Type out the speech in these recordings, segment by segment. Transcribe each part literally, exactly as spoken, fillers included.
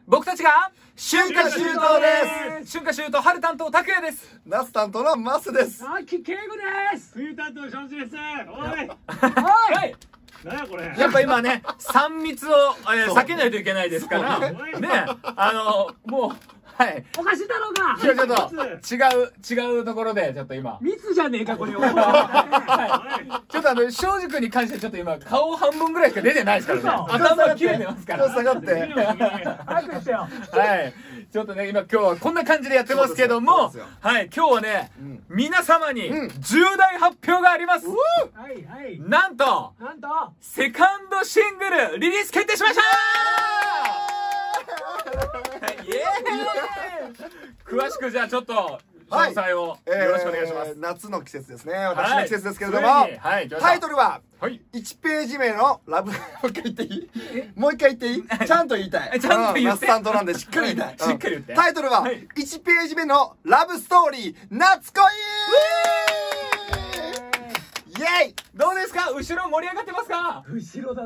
僕たちが春夏秋冬です。 春夏秋冬春担当拓也です。 夏担当のマスです。 秋敬吾です。 冬担当庄司です。おいはい。 何やこれ。 やっぱ今ね、三密を、えー、避けないといけないですからね、あのもうはい。 おかしいだろうが。 ちょっと違う違うところでちょっと今密じゃねえかこれ。 はい。ちょっとあの庄司君に関してちょっと今顔半分ぐらいしか出てないですからね。頭切れてますから。 下がって。 早くしてよ。 はい。ちょっとね今今日はこんな感じでやってますけども、はい今日はね皆様に重大発表があります。 はいはい。 なんとなんとセカンドシングルリリース決定しました。イエーイ。詳しくじゃあちょっと詳細をよろしくお願いします。 夏の季節ですね。私の季節ですけれども、タイトルはいちページ目のラブ。もう一回言っていい？もう一回言っていい？ちゃんと言いたい。 ちゃんと言って。 夏担当なんでしっかり言いたい。 しっかり言って。 タイトルはいちページ目のラブストーリー夏恋。イエイ。 どうですか？後ろ盛り上がってますか？ 後ろだって。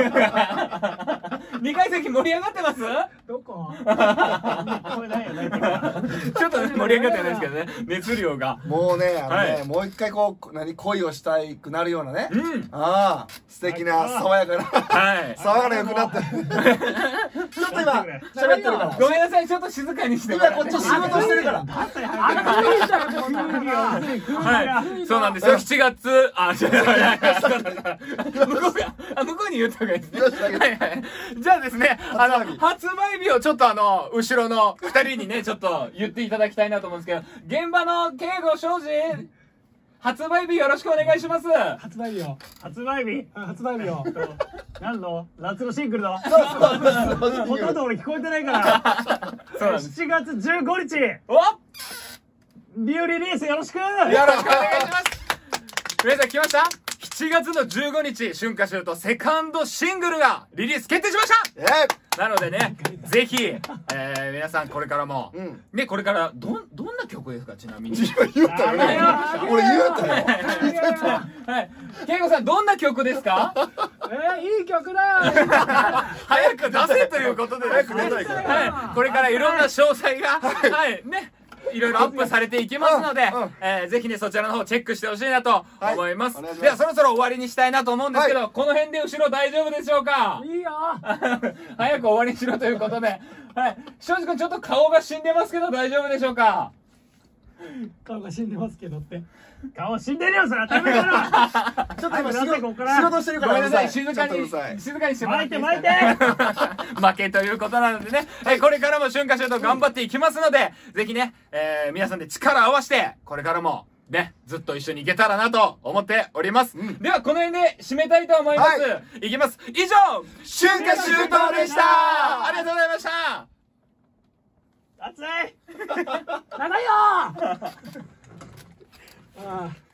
にかい席盛り上がってます？ どこ？ これないよね。 ちょっと盛り上がってないですけどね。熱量が。 もうね、あのね、もう一回こう何恋をしたいくなるようなね。 うん。 ああ、素敵な爽やかな。 はい。 爽やかな良くなった。ちょっと今喋ってるから。 ごめんなさい、ちょっと静かにして。 今こっち仕事してるから。 はい、そうなんですよ。しちがつ、あ、違う、向こうが、あ、向こうに言った方がいいですね。はいはい。じゃあですね、あの、発売日をちょっとあの、後ろのふたりにね、ちょっと言っていただきたいなと思うんですけど、現場の敬吾庄司、発売日よろしくお願いします。 発売日を。 発売日発売日を。 何の夏のシングルのほとんど俺聞こえてないからしちがつじゅうごにちおビューリリースよろしくよろしくお願いします。皆さん来ました？しちがつのじゅうごにち春夏秋冬セカンドシングルがリリース決定しました。なのでね、ぜひ、えー、皆さんこれからも、うん、ね、これからどんどんな曲ですか？ちなみに言ったよね。俺言ったよ。 はい、圭吾さんどんな曲ですか？ えー、いい曲だよ。 早く出せということでですね。はい、これからいろんな詳細が、はいね。いろいろアップされていきますので、えー、ぜひねそちらの方チェックしてほしいなと思います。ではそろそろ終わりにしたいなと思うんですけど、この辺で後ろ大丈夫でしょうか？ いいよ。 早く終わりにしろということで、はい、庄司君ちょっと顔が死んでますけど大丈夫でしょうか？ 顔が死んでますけどって。 顔死んでるよそれ。ダメだろ。 ちょっと今仕事してるからごめんなさい、静かに静かにしてもらっていいですか？ 巻いて巻いて。 負けということなのでね、はい、これからも春夏秋冬頑張っていきますので、ぜひね、えー、皆さんで力を合わせてこれからもね、ずっと一緒にいけたらなと思っております。うん、ではこの辺で締めたいと思います。はい、いきます。以上春夏秋冬でした。ありがとうございました。 暑い。 長いよ。ああ。